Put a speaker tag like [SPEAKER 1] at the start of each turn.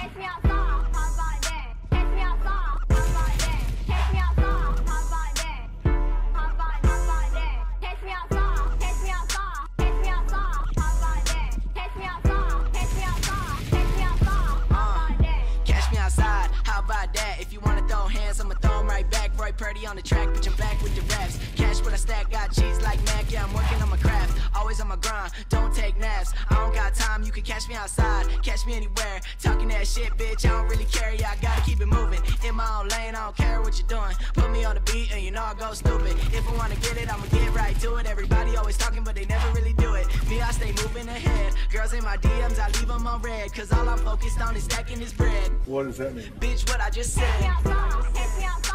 [SPEAKER 1] Catch me outside, how about that? Catch me outside, how about that? Catch me outside, how about that? How about that? Catch me outside, catch me outside, catch me outside, how about that? Catch me outside, catch me outside, catch me outside, how about that?
[SPEAKER 2] Catch me outside, how about that? If you wanna throw hands, I'ma throw 'em right back. Roy Purdy on the track, bitch, I'm back with the raps. Cash what I stack, got cheese like Mac, yeah, I'm working on my craft. Always on my grind, don't take naps. I don't got time, you can catch me outside, catch me anywhere. Talking that shit, bitch, I don't really care, yeah, I gotta keep it moving. In my own lane, I don't care what you're doing. Put me on the beat and you know I go stupid. If I wanna get it, I'ma get right to it. Everybody always talking, but they never really do it. Me, I stay moving ahead. Girls in my DMs, I leave them on red. Cause all I'm focused on is stacking this bread.
[SPEAKER 3] What does that mean?
[SPEAKER 2] Bitch, what I just said.
[SPEAKER 1] Catch me outside, catch me outside.